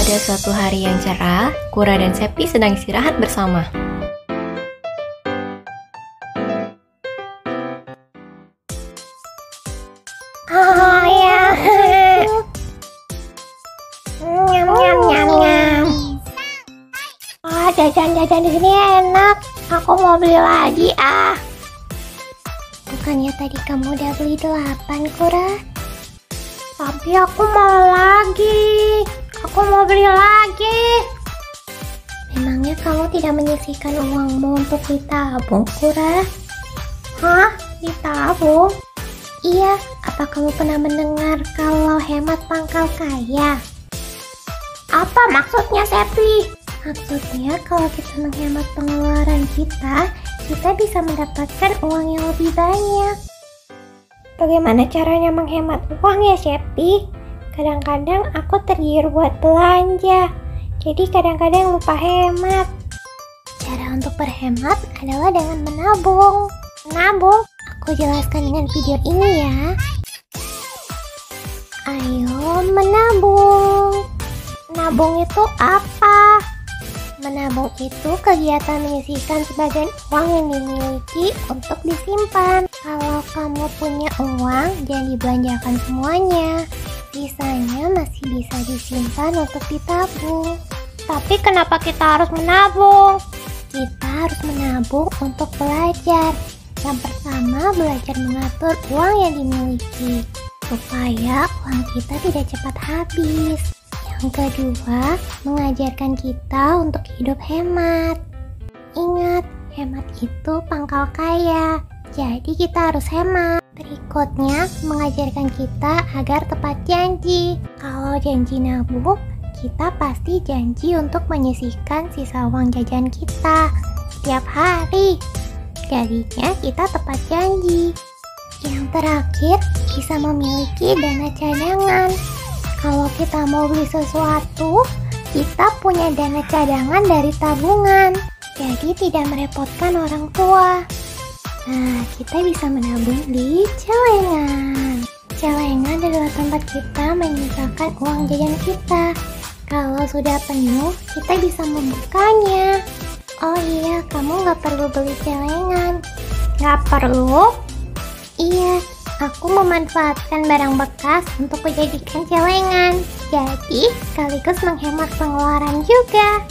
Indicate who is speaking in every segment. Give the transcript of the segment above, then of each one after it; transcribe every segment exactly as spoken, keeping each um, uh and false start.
Speaker 1: Pada suatu hari yang cerah, Kura dan Seppi sedang istirahat bersama.
Speaker 2: Oh ya, nyam nyam nyam nyam. Oh, jajan-jajan di sini enak. Aku mau beli lagi ah. Bukannya tadi kamu udah beli delapan, Kura? Tapi aku mau lagi. Aku mau beli lagi. Memangnya kamu tidak menyisihkan uangmu untuk ditabung, Kura? Hah? Ditabung? Iya, apa kamu pernah mendengar kalau hemat pangkal kaya? Apa maksudnya, Seppi? Maksudnya kalau kita menghemat pengeluaran kita, kita bisa mendapatkan uang yang lebih banyak. Bagaimana caranya menghemat uang ya, Seppi? Kadang-kadang aku tergiur buat belanja, jadi kadang-kadang lupa hemat. Cara untuk berhemat adalah dengan menabung. Menabung? Aku jelaskan dengan video ini ya. Ayo menabung. Menabung itu apa? Menabung itu kegiatan menyisihkan sebagian uang yang dimiliki untuk disimpan. Kalau kamu punya uang, jangan dibelanjakan semuanya. Sisanya masih bisa disimpan untuk ditabung. Tapi kenapa kita harus menabung? Kita harus menabung untuk belajar. Yang pertama, belajar mengatur uang yang dimiliki supaya uang kita tidak cepat habis. Yang kedua, mengajarkan kita untuk hidup hemat. Ingat, hemat itu pangkal kaya. Jadi kita harus hemat. Berikutnya, mengajarkan kita agar tepat janji. Kalau janji nabung, kita pasti janji untuk menyisihkan sisa uang jajan kita setiap hari. Jadinya kita tepat janji. Yang terakhir, bisa memiliki dana cadangan. Kalau kita mau beli sesuatu, kita punya dana cadangan dari tabungan. Jadi tidak merepotkan orang tua. Nah, kita bisa menabung di celengan. Celengan adalah tempat kita menyisakan uang jajan kita. Kalau sudah penuh, kita bisa membukanya. Oh iya, kamu nggak perlu beli celengan. Nggak perlu? Iya, aku memanfaatkan barang bekas untuk dijadikan celengan. Jadi, sekaligus menghemat pengeluaran juga.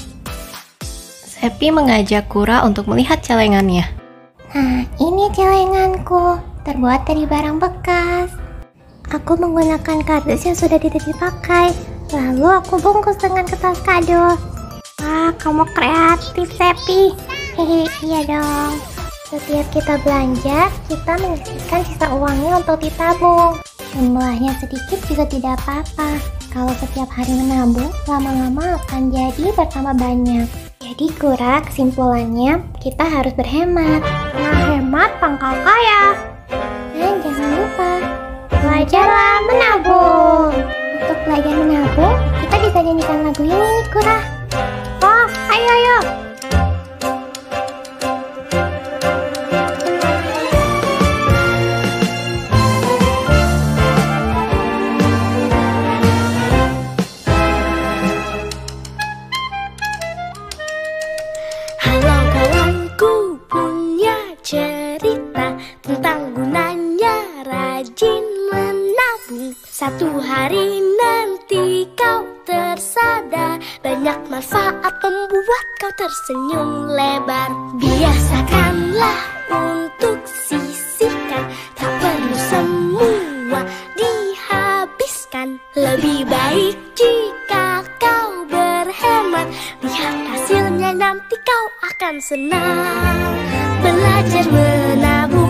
Speaker 1: Seppi mengajak Kura untuk melihat celengannya.
Speaker 2: Nah, ini celenganku, terbuat dari barang bekas. Aku menggunakan kardus yang sudah tidak dipakai, lalu aku bungkus dengan kertas kado. Wah, kamu kreatif, Seppi. Hehe, iya dong. Setiap kita belanja, kita menyisihkan sisa uangnya untuk ditabung. Jumlahnya sedikit juga tidak apa-apa. Kalau setiap hari menabung, lama-lama akan jadi bertambah banyak. Jadi Kura, kesimpulannya kita harus berhemat. Menghemat pangkal kaya. Dan jangan lupa, belajarlah menabung. Untuk belajar menabung, kita bisa nyanyikan lagu ini nih, Kura. Oh, ayo ayo.
Speaker 3: Halo kawanku, punya cerita tentang gunanya rajin menabung. Satu hari nanti kau tersadar, banyak manfaat membuat kau tersenyum lebar. Biasakanlah untuk sisihkan, tak perlu semua dihabiskan. Lebih baik jika kau berhemat, lihat hasilnya nanti kau akan senang. Belajar menabung